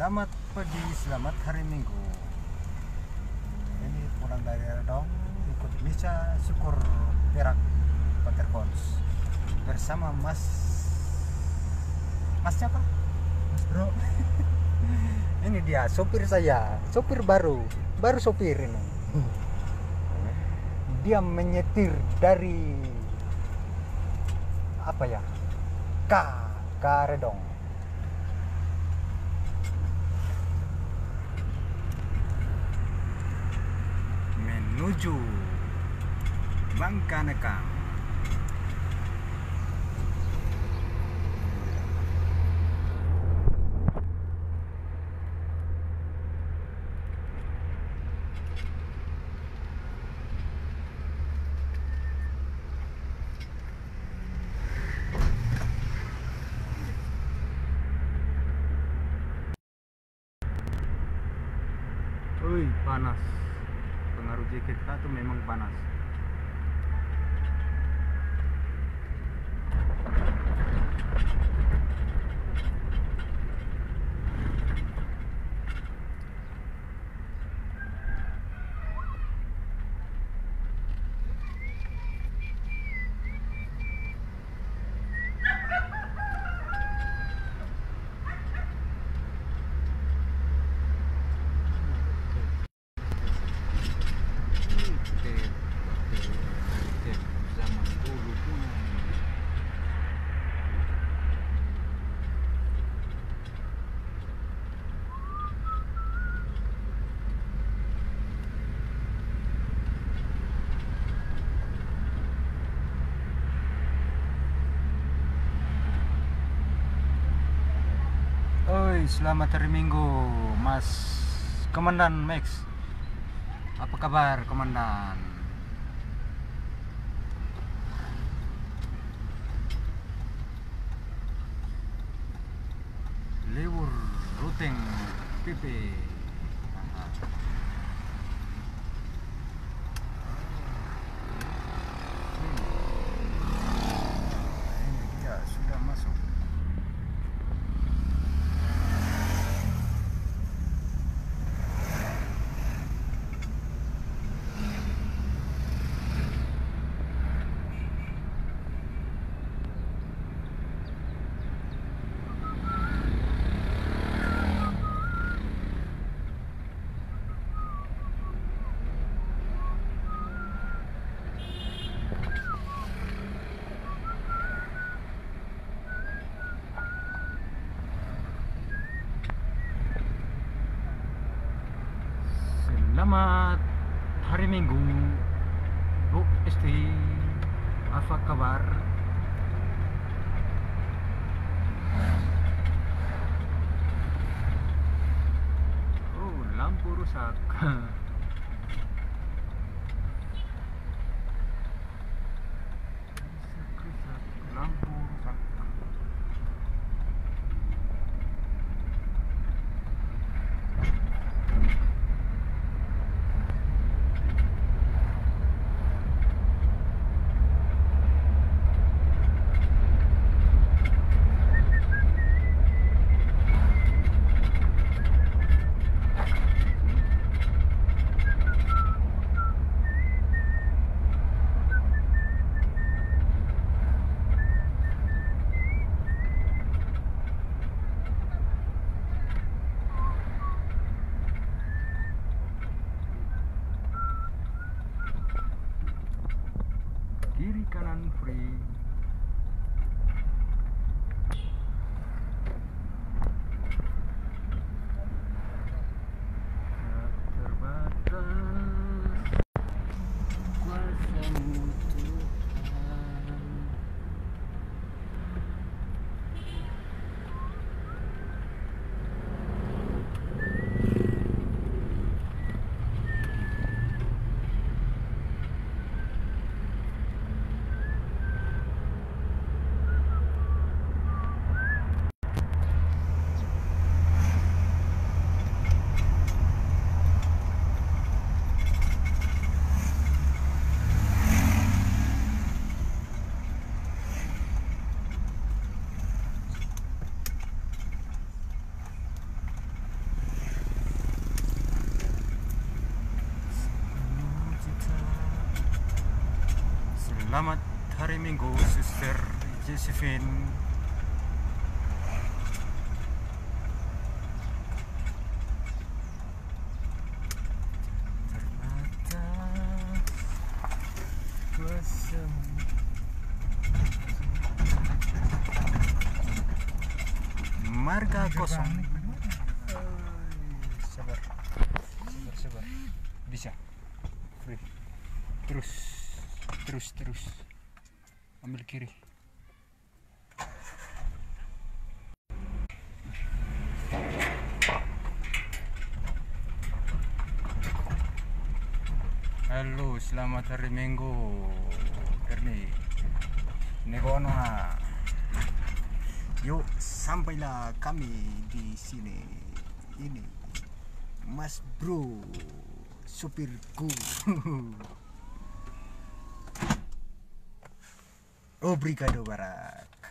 Selamat pagi, selamat hari Minggu. Ini pulang dari Redong, ikut misa syukur Perak Paterkons bersama Mas siapa? Mas Bro. Ini dia sopir saya, sopir baru sopir ini. Dia menyetir dari apa ya? K Redong. Menuju Bangka Nekang. Wih, panas. Pengaruh jaket kita tuh memang panas. Zaman dulu pun. Oi, selamat hari Minggu, Mas Komandan Max. Apa kabar, Komandan? Liwur routing PP. Ini dia sudah masuk. Selamat hari Minggu, Bu Esti. Apa kabar? Oh, lampu rusak. Lampu rusak. Selamat hari Minggu, Sister Josephine. Marga kosong. Sabar, sabar. Bisa. Free. Terus. Ambil kiri. Halo, selamat hari Minggu. Ernie. Negono ha. Yuk, sampailah kami di sini. Ini Mas Bro, supirku. Obrigado Barat.